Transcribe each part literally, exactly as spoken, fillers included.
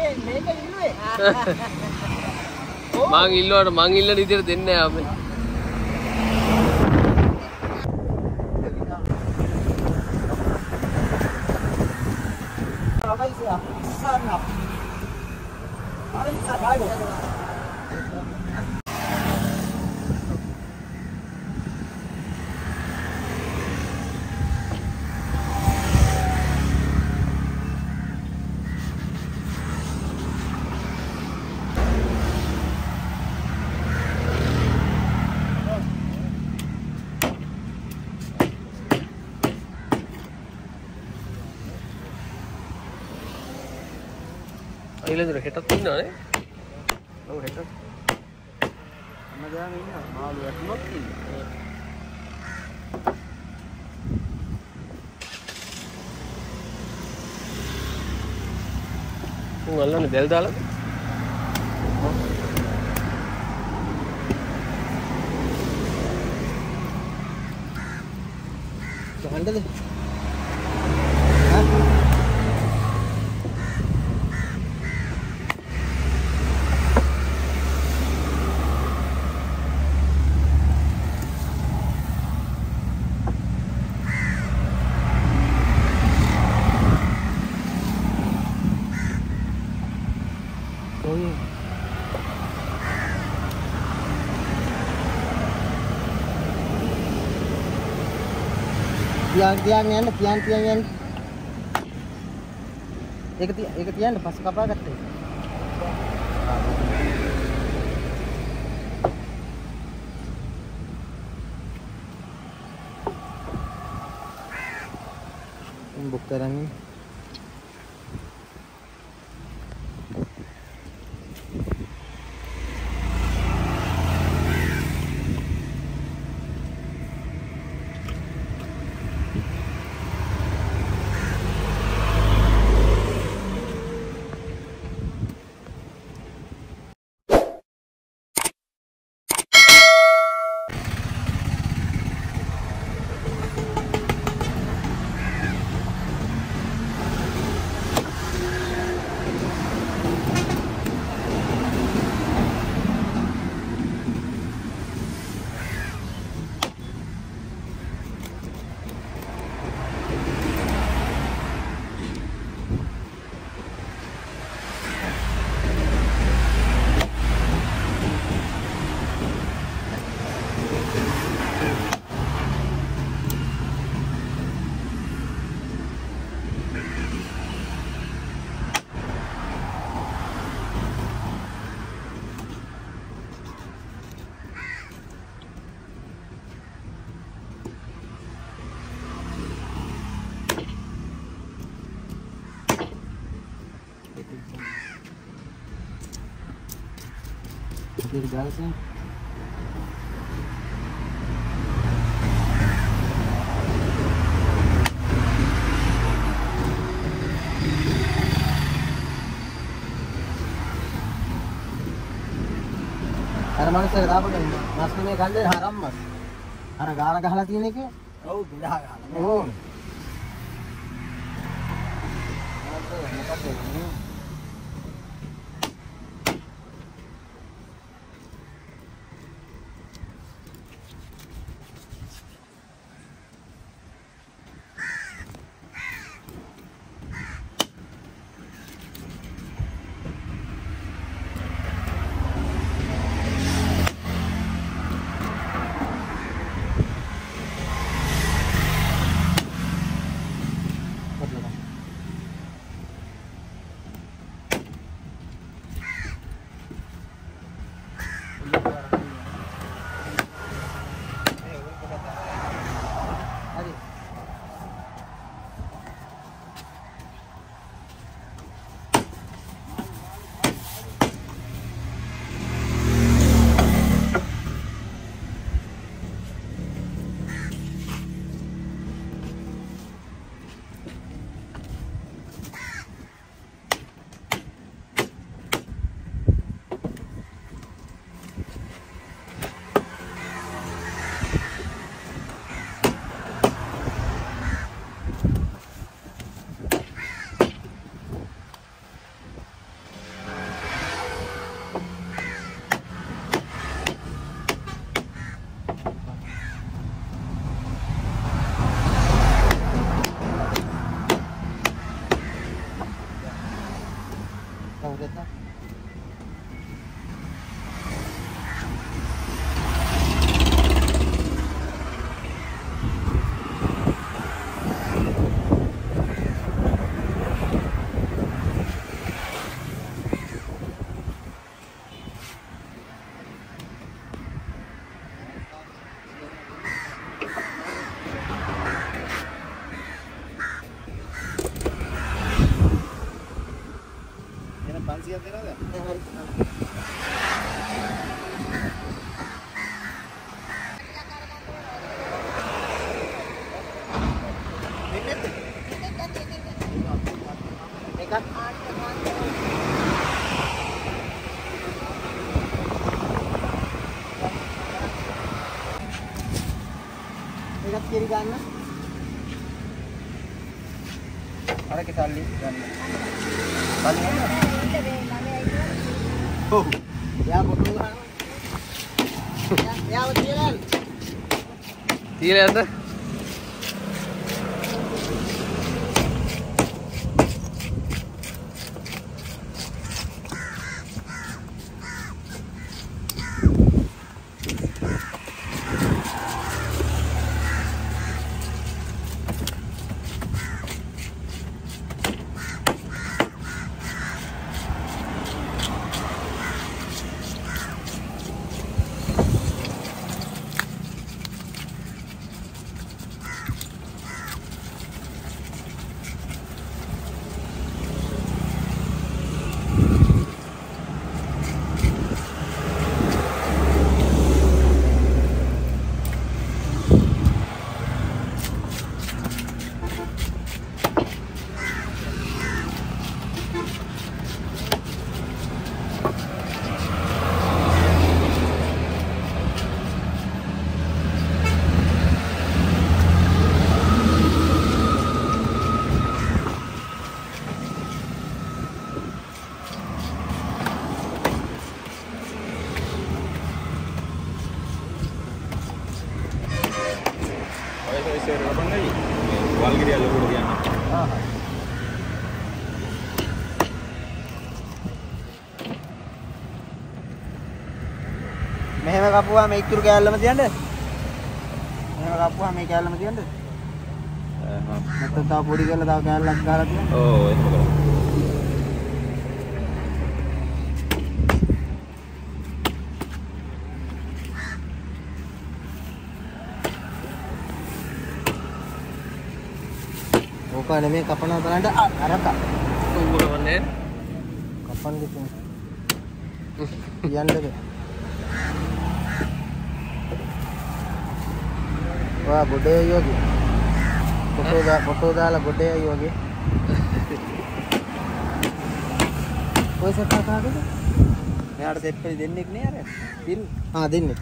මේක ඉල්ලුවේ. මං ඉල්ලුවාට මං ඉල්ලන විදිහට දෙන්නේ නැහැ අපි. අයිලෙන්දර හෙටත් ඉන්නවනේ. ඔව් හෙට. හැමදාම ඉන්නවා. මාළු වැටුනොත් ඉන්නවා. උන් අල්ලන්නේ දැල් දාලා. ගහන්නද? Tiang tiang yan, tiang tiang yan. Ek tiang, ek tiang pas kapa katte. Ini bukti rangi. Dari galasnya. අර මනුස්සයා දාපට මස් මේ ගල්ලේ හරම් මස්. අර ගාන ගහලා තියෙන එක. ඔව් බිලා ගහලා. ඔව්. kita. Pansiya tera ada? Ikat kiri kanan. Ada kita lihat kan. Oh, ya betul. Ya, ya betul. Tidak ada. මෙහෙම කපුවා මේ ඉතුරු කෑල්ලම තියන්න. මෙහෙම කපුවා මේ කෑල්ලම තියන්න. නැත්නම් තව පොඩි කරලා තව කෑල්ලක් ගහලා තියන්න. ඔව් එහෙම කරමු. ඕක නෙමෙයි කපනවා බලන්න අරක. උගුරවන්නේ. කපන්න දෙන්න. කියන්නද? wah gede yogi foto da foto dala gede yogi koy sekka kaagද මෙයාට සෙට් කරි දෙන්නෙක් නේ අර පින් ආ දෙන්නෙක්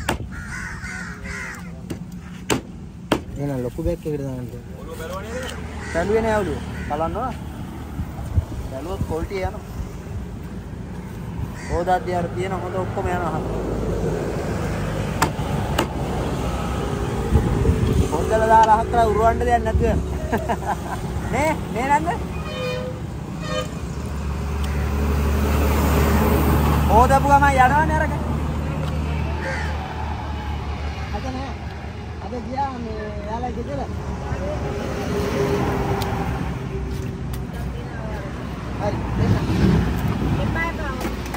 එන ලොකු බෑග් එකකට දාන්න ඔළුව බැලුවා නේද බැලුවේ නෑ ඔළුව බලන්නවා බැලුවොත් ක්වොලිටි යනවා ඕදාද්දී අර තියෙන හොඳ ඔක්කොම යනවා හොඳලා දාලා හතර උරවන්න දෙයක් නැතුව නේ නේ නන්ද ඕදපු ගමන් යනවනේ අරක අද නෑ අද ගියා මේ යාලා ගෙදර හරි දෙන්න එපා එපා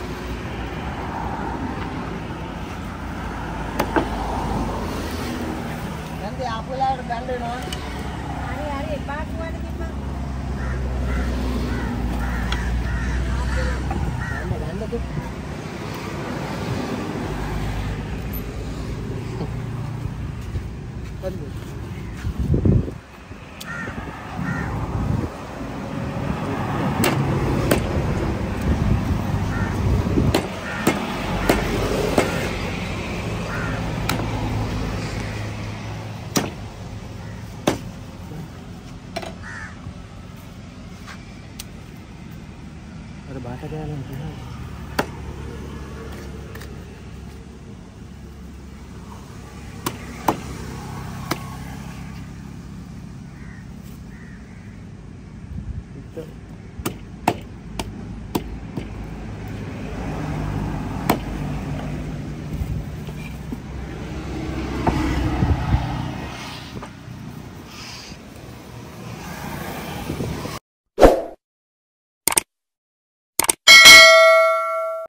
nanti aku lah band no hari hari epa kuwan kipa band band tu band ada bahasa dia nanti